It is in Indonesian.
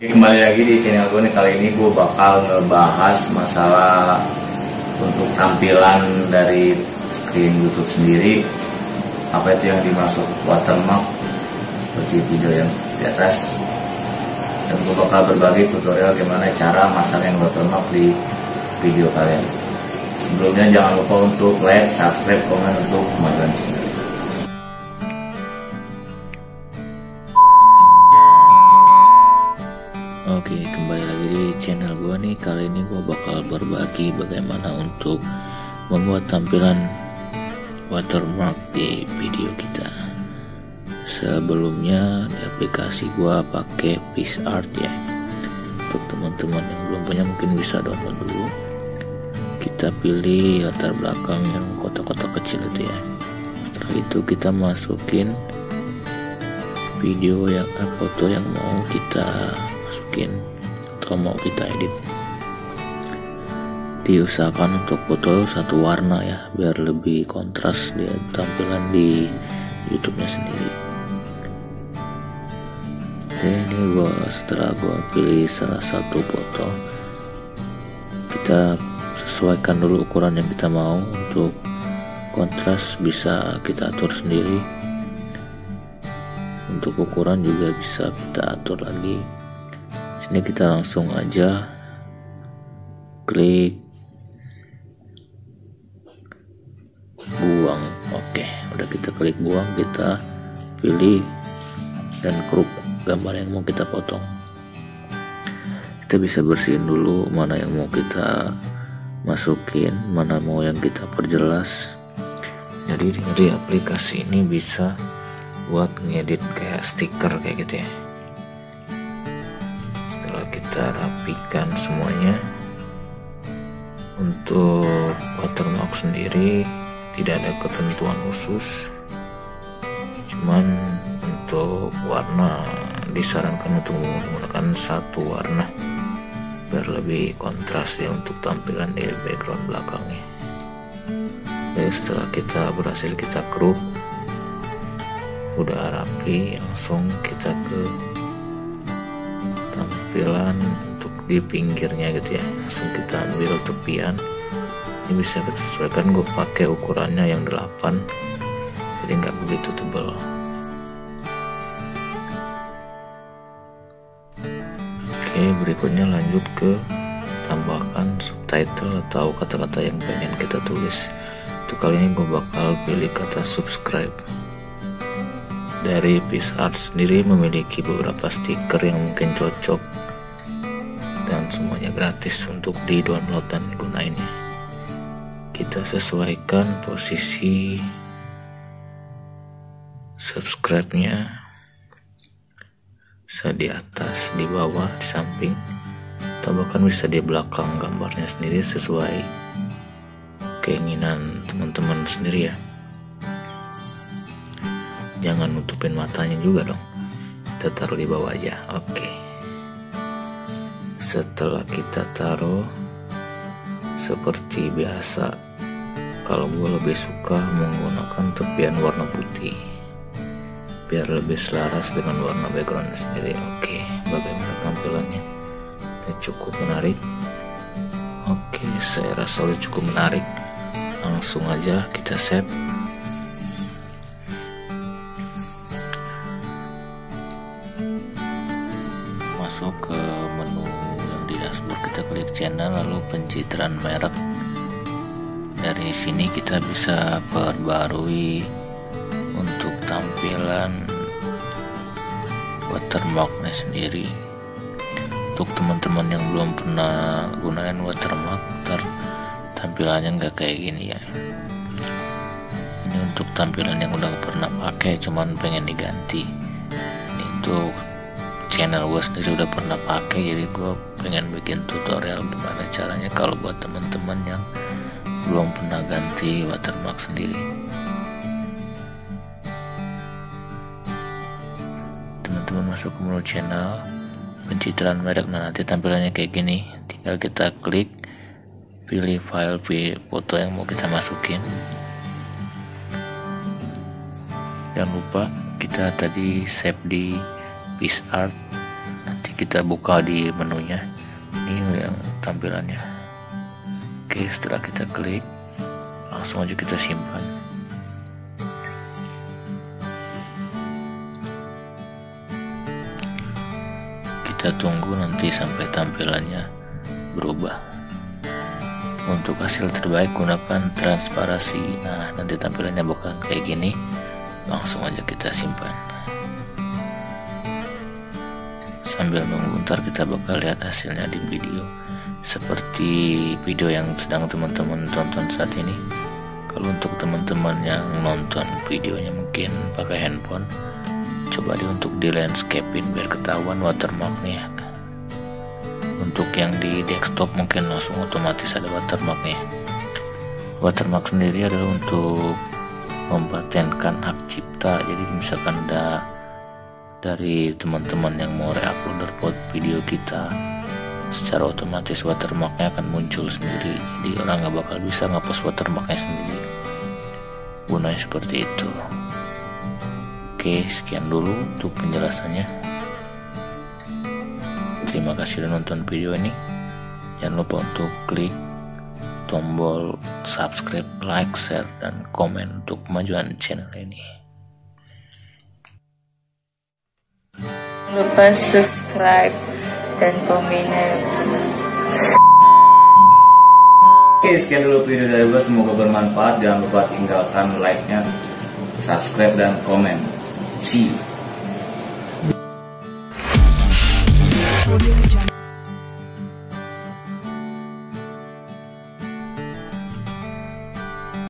Kembali lagi di channel gue nih. Kali ini gue bakal ngebahas masalah untuk tampilan dari screen YouTube sendiri, apa itu yang dimaksud watermark seperti video yang di atas, dan gue bakal berbagi tutorial gimana cara masangin watermark di video kalian. Sebelumnya jangan lupa untuk like, subscribe, komen untuk kemajuan channel. Oke, kembali lagi di channel gue nih. Kali ini gue bakal berbagi bagaimana untuk membuat tampilan watermark di video kita. Sebelumnya di aplikasi gue pakai PixArt ya. Untuk teman-teman yang belum punya mungkin bisa download dulu. Kita pilih latar belakang yang kotak-kotak kecil itu ya. Setelah itu kita masukin video yang foto yang mau kita masukin atau mau kita edit. Diusahakan untuk foto satu warna ya, biar lebih kontras dia tampilan di YouTube-nya sendiri. Oke, ini setelah gua pilih salah satu foto, kita sesuaikan dulu ukuran yang kita mau. Untuk kontras bisa kita atur sendiri, untuk ukuran juga bisa kita atur lagi. Sini kita langsung aja klik buang. Oke, udah kita klik buang, kita pilih dan crop gambar yang mau kita potong. Kita bisa bersihin dulu mana yang mau kita masukin, mana mau yang kita perjelas. Jadi dari aplikasi ini bisa buat ngedit kayak stiker kayak gitu ya. Setelah kita rapikan semuanya, untuk watermark sendiri tidak ada ketentuan khusus, cuman untuk warna disarankan untuk menggunakan satu warna biar lebih kontras ya untuk tampilan di background belakangnya. Jadi setelah kita berhasil kita crop, udah rapi, langsung kita ke tampilan untuk di pinggirnya gitu ya. Langsung kita ambil tepian. Ini bisa kita sesuaikan, gue pakai ukurannya yang 8, jadi nggak begitu tebal. Oke, berikutnya lanjut ke tambahkan subtitle atau kata-kata yang pengen kita tulis. Untuk kali ini gue bakal pilih kata subscribe. Dari PixArt sendiri memiliki beberapa stiker yang mungkin cocok dan semuanya gratis untuk di download dan gunainnya. Kita sesuaikan posisi subscribe-nya, bisa di atas, di bawah, di samping, atau bahkan bisa di belakang gambarnya sendiri sesuai keinginan teman-teman sendiri ya. Jangan nutupin matanya juga dong, kita taruh di bawah aja. Oke, setelah kita taruh seperti biasa, kalau gue lebih suka menggunakan tepian warna putih biar lebih selaras dengan warna background sendiri. Oke, bagaimana tampilannya? Ini cukup menarik. Oke, saya rasa udah cukup menarik. Langsung aja kita save. Masuk ke menu yang di dashboard, kita klik channel, lalu pencitraan merek. Dari sini kita bisa perbarui untuk tampilan watermarknya sendiri. Untuk teman-teman yang belum pernah gunain watermark, tampilannya nggak kayak gini ya. Ini untuk tampilan yang udah pernah pakai cuman pengen diganti. Ini untuk channel gue sendiri udah pernah pakai, jadi gue pengen bikin tutorial gimana caranya kalau buat teman-teman yang belum pernah ganti watermark sendiri. Teman-teman masuk ke menu channel, pencitraan merek, nah nanti tampilannya kayak gini. Tinggal kita klik, pilih file foto yang mau kita masukin. Jangan lupa kita tadi save di PixArt, nanti kita buka di menunya. Ini yang tampilannya. Oke, setelah kita klik, langsung aja kita simpan. Kita tunggu nanti sampai tampilannya berubah. Untuk hasil terbaik gunakan transparansi. Nah, nanti tampilannya bakalan kayak gini. Langsung aja kita simpan. Sambil nunggu, ntar kita bakal lihat hasilnya di video, seperti video yang sedang teman-teman tonton saat ini. Kalau untuk teman-teman yang nonton videonya mungkin pakai handphone, coba untuk di landscapein biar ketahuan watermarknya. Untuk yang di desktop mungkin langsung otomatis ada watermarknya. Watermark sendiri adalah untuk mempatenkan hak cipta. Jadi misalkan ada dari teman-teman yang mau reupload video kita, secara otomatis watermarknya akan muncul sendiri. Jadi orang nggak bakal bisa ngapus watermarknya sendiri. Gunanya seperti itu. Oke, sekian dulu untuk penjelasannya. Terima kasih sudah nonton video ini. Jangan lupa untuk klik tombol subscribe, like, share, dan komen untuk kemajuan channel ini. Jangan lupa subscribe dan komennya. Oke, sekian dulu video dari gue, semoga bermanfaat. Jangan lupa tinggalkan like-nya, subscribe, dan komen. See you.